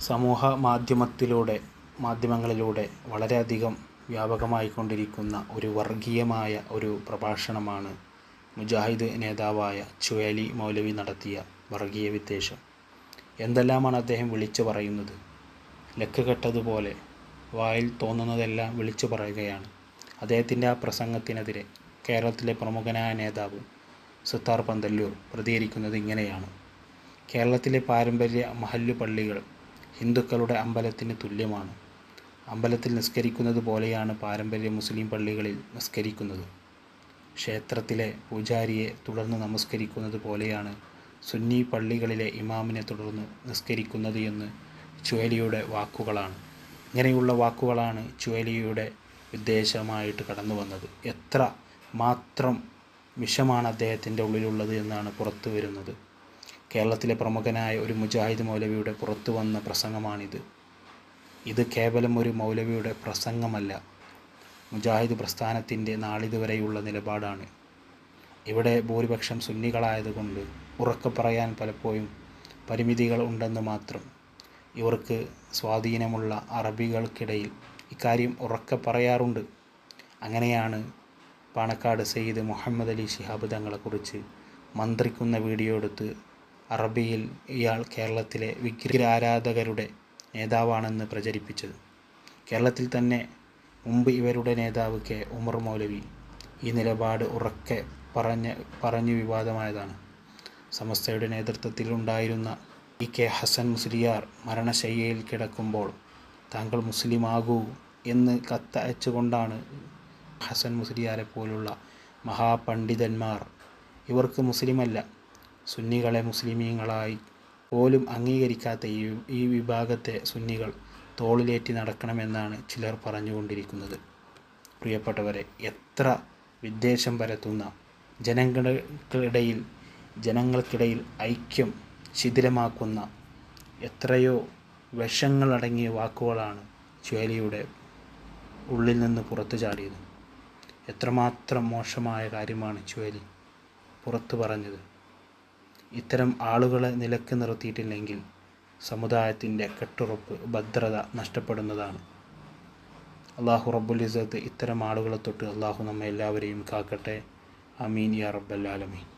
സമൂഹ മാധ്യമങ്ങളിലൂടെ വളരെയധികം വ്യാപകമായിക്കൊണ്ടിരിക്കുന്ന ഒരു വർഗീയമായ ഒരു പ്രഭാഷണമാണ് മുജാഹിദ് നേതാവായ ചുവേലി മൗലവി നടത്തിയ വർഗീയ വിദ്വേഷം. എന്തെല്ലാമാണ് അദ്ദേഹം വിളിച്ചു പറയുന്നത്? ലക്ക് കെട്ടതുപോലെ വായിൽ തോന്നുന്നതെല്ലാം വിളിച്ചു പറയുകയാണ്. അദ്ദേഹത്തിൻ്റെ ആ പ്രസംഗത്തിനെതിരെ കേരളത്തിലെ പ്രമുഖനായ നേതാവ് സിത്താർ പന്തല്ലൂർ പ്രതികരിക്കുന്നത് ഇങ്ങനെയാണ്: കേരളത്തിലെ പാരമ്പര്യ മഹല്ല് പള്ളികൾ ഹിന്ദുക്കളുടെ അമ്പലത്തിന് തുല്യമാണ്. അമ്പലത്തിൽ നിസ്കരിക്കുന്നത് പോലെയാണ് പാരമ്പര്യ മുസ്ലിം പള്ളികളിൽ നിസ്കരിക്കുന്നത്. ക്ഷേത്രത്തിലെ പൂജാരിയെ തുടർന്ന് നമസ്കരിക്കുന്നത് പോലെയാണ് സുന്നി പള്ളികളിലെ ഇമാമിനെ തുടർന്ന് നിസ്കരിക്കുന്നത് എന്ന് ചുവേലിയുടെ വാക്കുകളാണ്. ഇങ്ങനെയുള്ള വാക്കുകളാണ് ചുവേലിയുടെ വിദ്വേഷമായിട്ട് കടന്നു വന്നത്. എത്ര മാത്രം വിഷമാണ് അദ്ദേഹത്തിൻ്റെ ഉള്ളിലുള്ളത് എന്നാണ് പുറത്തു വരുന്നത്. കേരളത്തിലെ പ്രമുഖനായ ഒരു മുജാഹിദ് മൗലവിയുടെ പുറത്തു വന്ന പ്രസംഗമാണിത്. ഇത് കേവലം ഒരു മൗലവിയുടെ പ്രസംഗമല്ല, മുജാഹിദ് പ്രസ്ഥാനത്തിൻ്റെ നാളിതുവരെയുള്ള നിലപാടാണ്. ഇവിടെ ഭൂരിപക്ഷം സുന്നികളായതുകൊണ്ട് ഉറക്കെ പറയാൻ പലപ്പോഴും പരിമിതികൾ ഉണ്ടെന്ന് മാത്രം. ഇവർക്ക് സ്വാധീനമുള്ള അറബികൾക്കിടയിൽ ഇക്കാര്യം ഉറക്കെ പറയാറുണ്ട്. അങ്ങനെയാണ് പാണക്കാട് സയ്യിദ് മുഹമ്മദ് അലി ശിഹാബ് തങ്ങളെക്കുറിച്ച് മന്ത്രിക്കുന്ന വീഡിയോ എടുത്ത് അറബിയിൽ ഇയാൾ കേരളത്തിലെ വിഗ്രഹാരാധകരുടെ നേതാവാണെന്ന് പ്രചരിപ്പിച്ചത്. കേരളത്തിൽ തന്നെ മുമ്പ് ഇവരുടെ നേതാവ് കെ ഉമർ മൗലവി ഈ നിലപാട് ഉറക്കെ പറഞ്ഞു വിവാദമായതാണ്. സമസ്തയുടെ നേതൃത്വത്തിലുണ്ടായിരുന്ന കെ ഹസൻ മുസ്ലിയാർ മരണശയ്യയിൽ കിടക്കുമ്പോൾ താങ്കൾ മുസ്ലിമാകൂ എന്ന് കത്തയച്ചുകൊണ്ടാണ് ഹസൻ മുസ്ലിയാരെ പോലുള്ള മഹാപണ്ഡിതന്മാർ ഇവർക്ക് മുസ്ലിമല്ല, സുന്നികളെ മുസ്ലിമീങ്ങളായി പോലും അംഗീകരിക്കാത്ത ഈ വിഭാഗത്തെ സുന്നികൾ തോളിലേറ്റി നടക്കണമെന്നാണ് ചിലർ പറഞ്ഞുകൊണ്ടിരിക്കുന്നത്. പ്രിയപ്പെട്ടവരെ, എത്ര വിദ്വേഷം പരത്തുന്ന, ജനങ്ങൾക്കിടയിൽ ഐക്യം ശിഥിലമാക്കുന്ന എത്രയോ വിഷങ്ങളടങ്ങിയ വാക്കുകളാണ് ചുവേലിയുടെ ഉള്ളിൽ നിന്ന് പുറത്തു ചാടിയത്. എത്രമാത്രം മോശമായ കാര്യമാണ് ചുവേലി പുറത്തു പറഞ്ഞത്. ഇത്തരം ആളുകളെ നിലക്ക് നിർത്തിയിട്ടില്ലെങ്കിൽ സമുദായത്തിൻ്റെ കെട്ടുറപ്പ്, ഭദ്രത നഷ്ടപ്പെടുന്നതാണ്. അല്ലാഹു റബ്ബുൽ ഇസ്സത്ത് ഇത്തരം ആളുകളെ തൊട്ട് അല്ലാഹു നമ്മെ എല്ലാവരെയും കാക്കട്ടെ. ആമീൻ യാ റബ്ബൽ ആലമീൻ.